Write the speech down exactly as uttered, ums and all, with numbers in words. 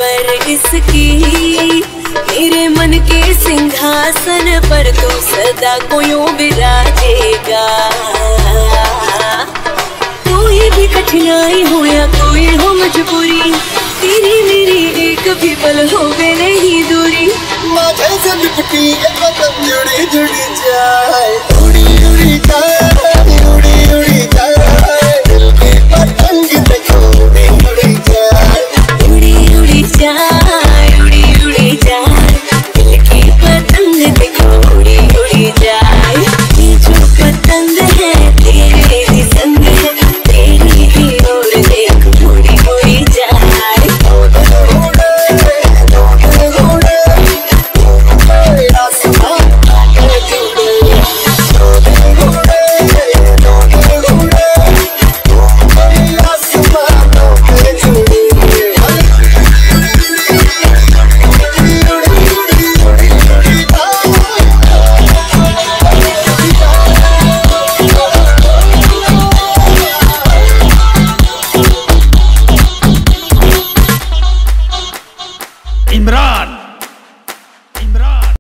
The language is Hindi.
पर इसकी, मेरे मन के सिंहासन पर तू सदा को यूं विराजेगा। कोई भी कठिनाई हो या कोई हो मजबूरी, तेरी मेरी एक भी पल होवे नहीं दूरी। माझ्या लिपटी जुड़ी जुड़ी जाए, उड़ी उड़ी